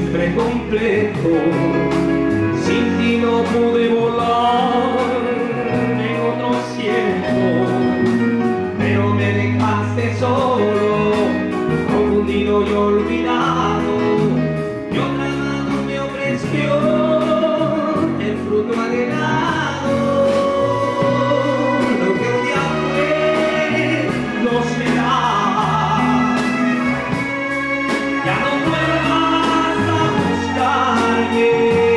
siempre completo. Sin ti no pude volar en otro cielo, pero me dejaste solo, confundido y olvidado. Y otra mano me ofreció el fruto anhelado. Lo que un día fue no será. Ya no vuelvas a buscarme.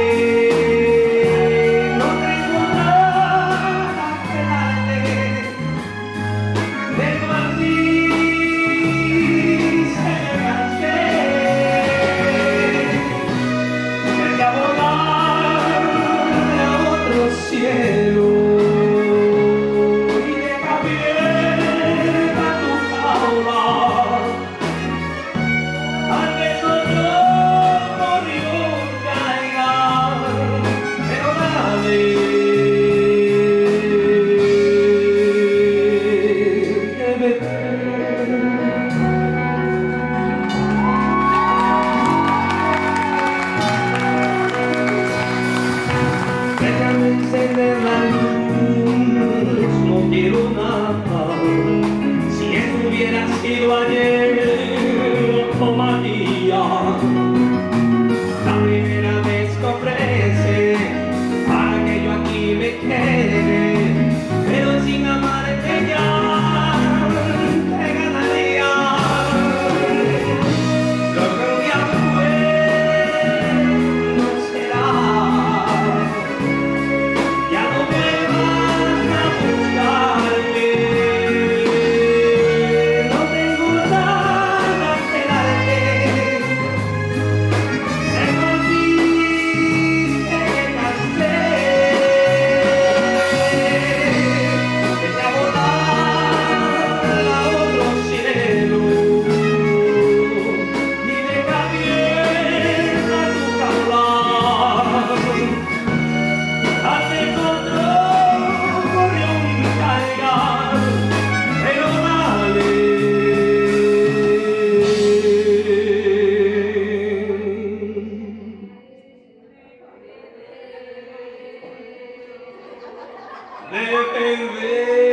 No tengo nada que darte. De partirse me cansé. Vete a volar a otro cielo y deja abierta tu jaula. Tal vez otro gorrión caiga, pero dale, vete. Déjame encender la luz, no quiero nada. Si estuviera sido ayer, lo tomaría. La primera vez que ofrece para que yo aquí me quede, pero sin amarte ya te ganaría. Lo que un día fue no será. Ya no vuelvas a buscarme. No tengo nada que darte. Me volviste, me cansé. Vete a volar a otro cielo y deja abierta tu jaula. Antes otro gorrión caiga, pero dale. Debe ver.